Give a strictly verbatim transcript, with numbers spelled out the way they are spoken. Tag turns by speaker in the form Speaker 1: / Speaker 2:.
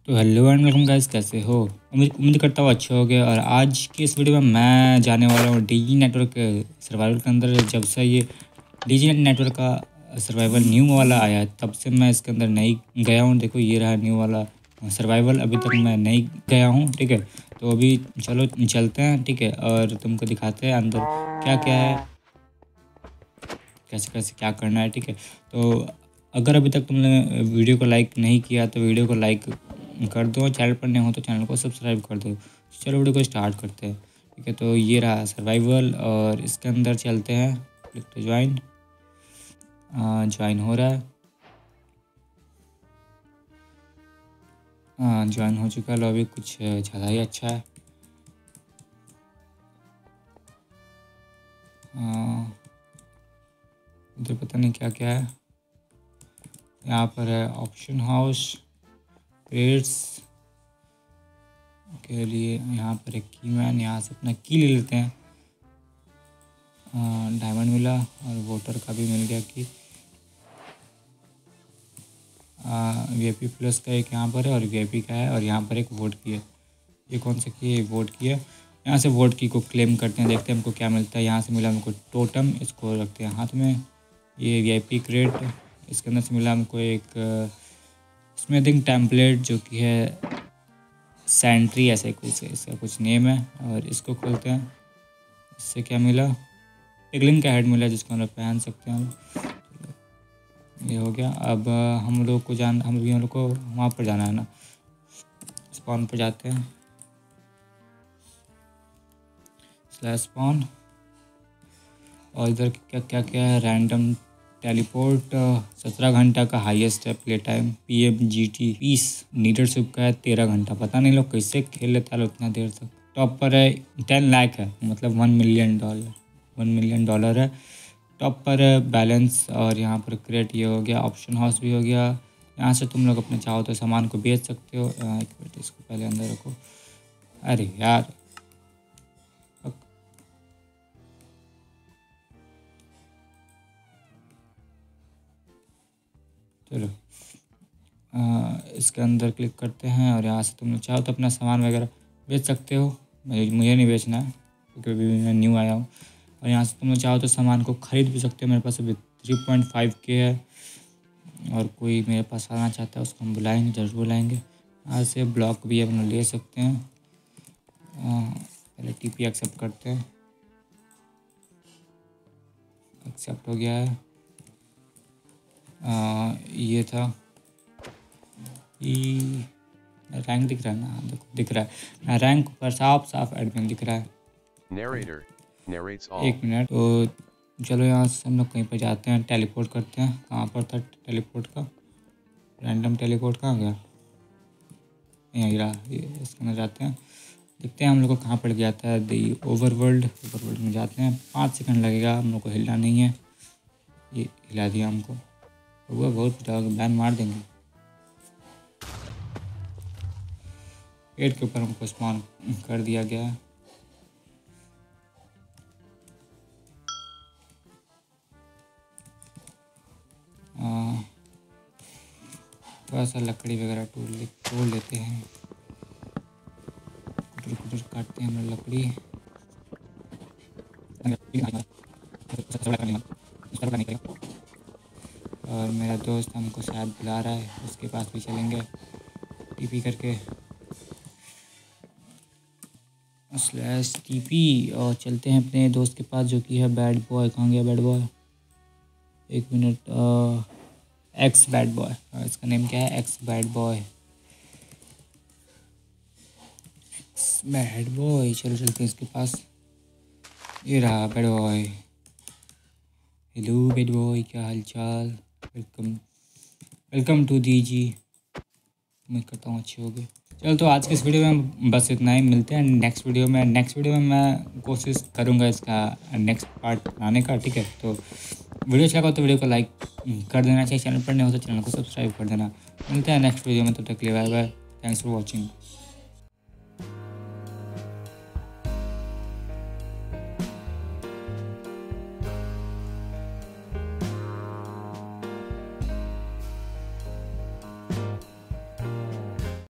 Speaker 1: तो hello and welcome guys, कैसे हो? उम्मीद उम्मीद करता हूँ अच्छे हो गए। और आज की इस वीडियो में मैं जाने वाला हूँ डीजी नेटवर्क सर्वाइवल के अंदर। जब से ये डीजी नेटवर्क का सर्वाइवल न्यू वाला आया है तब से मैं इसके अंदर नहीं गया हूँ। देखो ये रहा न्यू वाला सर्वाइवल, अभी तक मैं नहीं गया हूँ। ठीक है, तो अभी चलो चलते हैं। ठीक है, और तुमको दिखाते हैं अंदर क्या क्या है, कैसे कैसे क्या करना है। ठीक है, तो अगर अभी तक तुमने वीडियो को लाइक नहीं किया तो वीडियो को लाइक कर दो, चैनल पर नहीं हो तो चैनल को सब्सक्राइब कर दो। चलो वीडियो को स्टार्ट करते हैं। ठीक है, तो ये रहा सर्वाइवल और इसके अंदर चलते हैं। क्लिक टू ज्वाइन, ज्वाइन हो रहा है, ज्वाइन हो चुका है। लॉबी कुछ ज़्यादा ही अच्छा है। इधर पता नहीं क्या क्या है। यहाँ पर है ऑप्शन हाउस क्रेड्स के लिए। यहाँ पर एक की मैन, यहाँ से अपना की ले लेते हैं। डायमंड मिला और वोटर का भी मिल गया की। वी आई पी प्लस का एक यहाँ पर है और वी आई पी का है, और यहाँ पर एक वोट की है। ये कौन सा की है? वोट की है। यहाँ से वोट की को क्लेम करते हैं, देखते हैं हमको क्या मिलता है। यहाँ से मिला हमको टोटम, इसको रखते हैं हाथ में। ये वी आई पी क्रेट, इसके अंदर से मिला हमको एक स्मिथिंग टेम्पलेट जो कि है सेंट्री, ऐसे कुछ इसका कुछ नेम है। और इसको खोलते हैं। इससे क्या मिला? पिगलिंग का हेड मिला जिसको हम लोग पहन सकते हैं। हम ये हो गया। अब हम लोग को जान हम हम लोग को वहाँ पर जाना है ना, स्पॉन पर जाते हैं। स्लैश स्पॉन, और इधर क्या क्या क्या है? रैंडम टेलीपोर्ट, सत्रह घंटा का हाईएस्ट है play time. P M G T peace leadership का है तेरह घंटा। पता नहीं लोग कैसे खेल लेता है उतना देर तक। टॉप पर है टेन लाख है, मतलब one million dollar one million dollar है टॉप पर है बैलेंस। और यहाँ पर क्रेट ये हो गया, ऑप्शन हाउस भी हो गया। यहाँ से तुम लोग अपने चाहो तो सामान को बेच सकते हो। एक मिनट, इसको पहले अंदर रखो। अरे यार, चलो इसके अंदर क्लिक करते हैं और यहाँ से तुम लोग चाहो तो अपना सामान वगैरह बेच सकते हो। मुझे मुझे नहीं बेचना है क्योंकि अभी मैं न्यू आया हूँ। और यहाँ से तुम लोग चाहो तो सामान को ख़रीद भी सकते हो। मेरे पास अभी थ्री पॉइंट फाइव के है, और कोई मेरे पास आना चाहता है उसको हम बुलाएंगे, ज़रूर बुलाएंगे। यहाँ से ब्लॉक भी अपना ले सकते हैं। पहले टी पी एक्सेप्ट करते हैं। एक्सेप्ट हो गया है। आ, ये था ई रैंक दिख रहा है ना? देखो दिख रहा है रैंक पर साफ साफ एडमिन दिख रहा है।
Speaker 2: Narrator narrates all.
Speaker 1: एक मिनट, तो चलो यहाँ से हम लोग कहीं पर जाते हैं, टेलीपोर्ट करते हैं। कहाँ पर था टेलीपोर्ट का? रैंडम टेलीपोर्ट कहाँ गया? यहीं रहा। ये इसके अंदर जाते हैं, देखते हैं हम लोग को कहाँ पड़ गया था। दी ओवरवर्ल्ड ओवरवर्ल्ड में जाते हैं। पाँच सेकंड लगेगा, हम लोग को हिलना नहीं है। ये हिला दिया हमको, हुआ बहुत बैन मार देंगे। पेड़ के ऊपर हमको स्पॉन कर दिया गया है। थोड़ा सा लकड़ी वगैरह तोड़ तोड़ लेते हैं। कुटर कुटर काटते हैं हम लकड़ी। और मेरा दोस्त हमको शायद बुला रहा है, उसके पास भी चलेंगे टीपी करके। स्लैश टीपी और चलते हैं अपने दोस्त के पास जो कि है बैड बॉय। कहाँ गया बैड बॉय? एक मिनट, एक्स बैड बॉय, इसका नेम क्या है? X bad boy, X bad boy. चलो चलते हैं इसके पास। ये रहा bad boy. Hello bad boy, क्या हाल चाल? Welcome welcome to the G. उम्मीद करता हूँ अच्छे हो गए। चलो, तो आज की इस वीडियो में बस इतना ही। मिलते हैं नेक्स्ट वीडियो में। नेक्स्ट वीडियो में मैं कोशिश करूँगा इसका नेक्स्ट पार्ट बनाने का। ठीक है, तो वीडियो अच्छा लगा तो वीडियो को लाइक कर देना चाहिए। चैनल पर नहीं हो तो चैनल को सब्सक्राइब कर देना। मिलते हैं नेक्स्ट वीडियो में, तब तक के लिए bye bye. Thanks for watching.